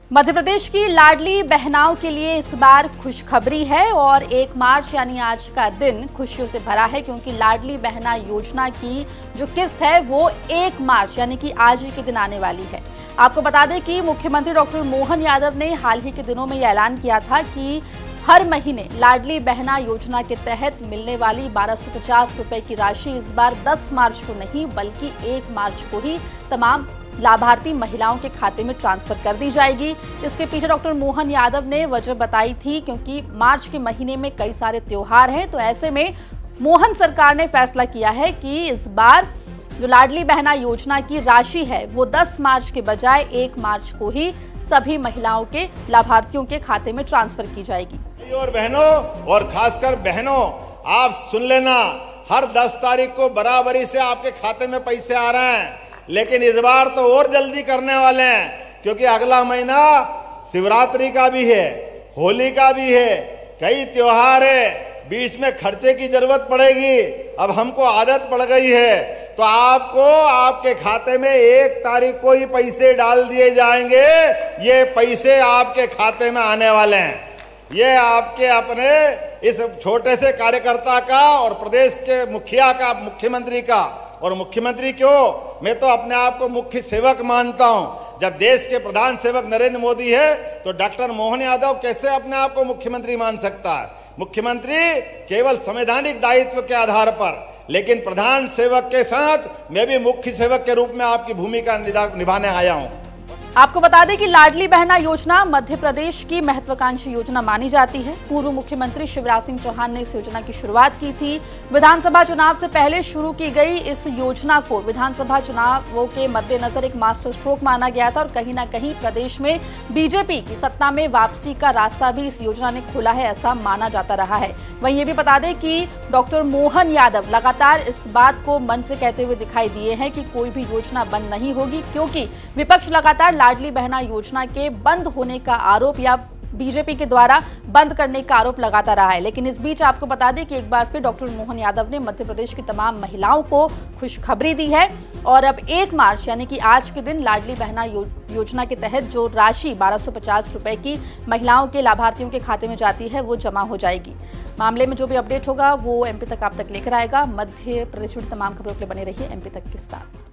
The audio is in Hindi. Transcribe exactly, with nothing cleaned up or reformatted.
मध्य प्रदेश की लाडली बहनाओं के लिए इस बार खुशखबरी है और एक मार्च यानी आज का दिन खुशियों से भरा है, क्योंकि लाडली बहना योजना की जो किस्त है वो एक मार्च यानी कि आज ही के दिन आने वाली है। आपको बता दें कि मुख्यमंत्री डॉक्टर मोहन यादव ने हाल ही के दिनों में यह ऐलान किया था कि हर महीने लाडली बहना योजना के तहत मिलने वाली बारह सौ पचास रुपए की राशि इस बार दस मार्च को नहीं बल्कि एक मार्च को ही तमाम लाभार्थी महिलाओं के खाते में ट्रांसफर कर दी जाएगी। इसके पीछे डॉक्टर मोहन यादव ने वजह बताई थी, क्योंकि मार्च के महीने में कई सारे त्योहार हैं, तो ऐसे में मोहन सरकार ने फैसला किया है कि इस बार जो लाडली बहना योजना की राशि है वो दस मार्च के बजाय एक मार्च को ही सभी महिलाओं के लाभार्थियों के खाते में ट्रांसफर की जाएगी। और बहनों और खासकर बहनों, आप सुन लेना, हर दस तारीख को बराबरी से आपके खाते में पैसे आ रहे हैं, लेकिन इस बार तो और जल्दी करने वाले हैं, क्योंकि अगला महीना शिवरात्रि का भी है, होली का भी है, कई त्योहार है, बीच में खर्चे की जरूरत पड़ेगी। अब हमको आदत पड़ गई है, तो आपको आपके खाते में एक तारीख को ही पैसे डाल दिए जाएंगे। ये पैसे आपके खाते में आने वाले हैं। ये आपके अपने इस छोटे से कार्यकर्ता का और प्रदेश के मुखिया का, मुख्यमंत्री का, और मुख्यमंत्री क्यों, मैं तो अपने आप को मुख्य सेवक मानता हूं। जब देश के प्रधान सेवक नरेंद्र मोदी है तो डॉक्टर मोहन यादव कैसे अपने आप को मुख्यमंत्री मान सकता है। मुख्यमंत्री केवल संवैधानिक दायित्व के आधार पर, लेकिन प्रधान सेवक के साथ मैं भी मुख्य सेवक के रूप में आपकी भूमिका निभाने आया हूं। आपको बता दें कि लाडली बहना योजना मध्य प्रदेश की महत्वाकांक्षी योजना मानी जाती है। पूर्व मुख्यमंत्री शिवराज सिंह चौहान ने इस योजना की शुरुआत की थी। विधानसभा चुनाव से पहले शुरू की गई इस योजना को विधानसभा चुनावों के मद्देनजर एक मास्टर स्ट्रोक माना गया था और कहीं ना कहीं प्रदेश में बीजेपी की सत्ता में वापसी का रास्ता भी इस योजना ने खोला है, ऐसा माना जाता रहा है। वहीं ये भी बता दें कि डॉक्टर मोहन यादव लगातार इस बात को मन से कहते हुए दिखाई दिए हैं कि कोई भी योजना बंद नहीं होगी, क्योंकि विपक्ष लगातार लाडली बहना योजना के बंद होने का आरोप या बीजेपी के द्वारा बंद करने का आरोप लगाता रहा है। लेकिन इस बीच आपको बता दें कि एक बार फिर डॉक्टर मोहन यादव ने मध्य प्रदेश की तमाम महिलाओं को खुशखबरी दी है और अब एक मार्च यानी कि आज के दिन लाडली बहना यो, योजना के तहत जो राशि बारह सौ पचास रुपए की महिलाओं के लाभार्थियों के खाते में जाती है वो जमा हो जाएगी। मामले में जो भी अपडेट होगा वो एमपी तक आप तक लेकर आएगा। मध्य प्रदेश की तमाम खबरों के लिए बने रहिए एमपी तक के साथ।